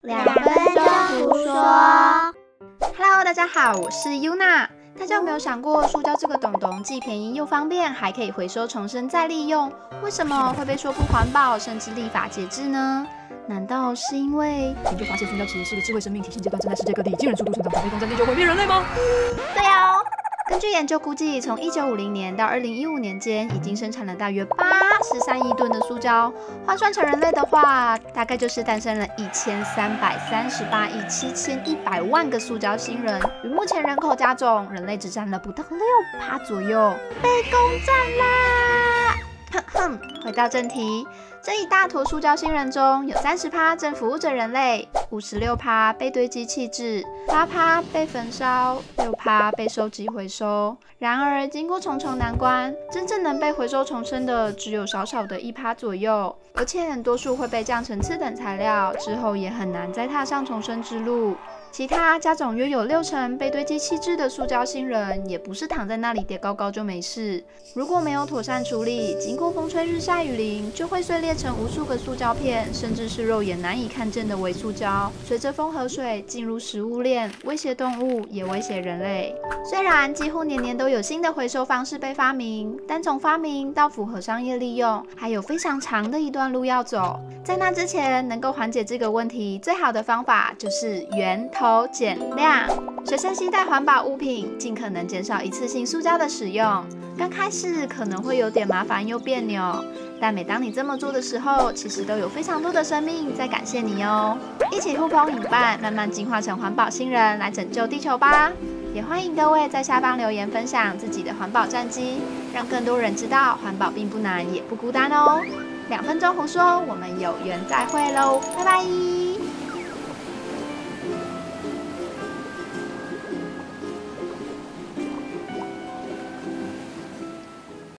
2分钟胡说。 Hello， 大家好，我是 Yuna。大家有没有想过，塑胶这个东东既便宜又方便，还可以回收、重生、再利用，为什么会被说不环保，甚至立法节制呢？难道是因为研究发现，塑胶其实是个智慧生命体，现阶段正在世界各地惊人速度成长，准备攻占地球，毁灭人类吗？ 对哦。根据研究估计，从1950年到2015年间，已经生产了大约83亿吨的塑胶。换算成人类的话，大概就是诞生了1338亿7100万个塑胶新人。与目前人口加总，人类只占了不到6%左右，被攻占啦！回到正题，这一大坨塑胶新人中，有30%正服务着人类，56%被堆积弃置，8%被焚烧，6%被收集回收。然而，经过重重难关，真正能被回收重生的只有少少的1%左右，而且多数会被降成次等材料，之后也很难再踏上重生之路。其他加总约有60%被堆积弃置的塑胶新人，也不是躺在那里叠高高就没事。如果没有妥善处理，经过风吹日晒雨淋，就会碎裂成无数个塑胶片，甚至是肉眼难以看见的微塑胶，随着风和水进入食物链，威胁动物，也威胁人类。虽然几乎年年都有新的回收方式被发明，但从发明到符合商业利用，还有非常长的一段路要走。在那之前，能够缓解这个问题，最好的方法就是源头减量，随身携带环保物品，尽可能减少一次性塑胶的使用。刚开始可能会有点麻烦又别扭，但每当你这么做的时候，其实都有非常多的生命在感谢你哦。一起呼朋引伴，慢慢进化成环保新人，来拯救地球吧！也欢迎各位在下方留言分享自己的环保战绩，让更多人知道环保并不难，也不孤单哦。2分钟胡说，我们有缘再会喽，拜拜。